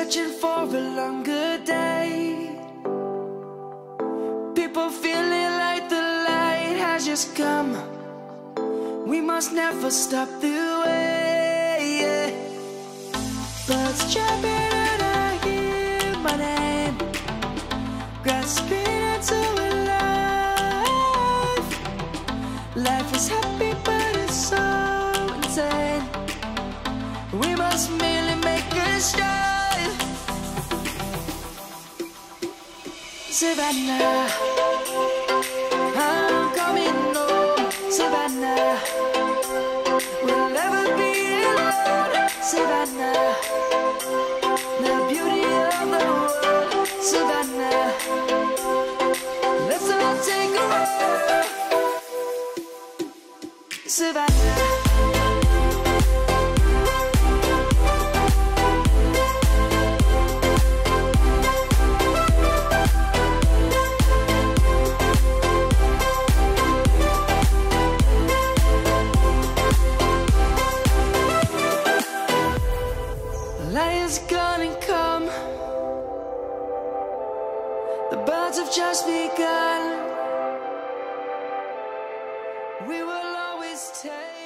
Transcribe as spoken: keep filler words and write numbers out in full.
searching for a longer day. People feeling like the light has just come. We must never stop the way, yeah. Birds chirping and I hear my name, grasping into a life. Life is happy but it's so insane. We must merely make a start. Savannah, I'm coming home. Savannah, we'll never be alone. Savannah, the beauty of the world. Savannah, let's all take a walk. Savannah. Lion's gonna come. The birds have just begun. We will always take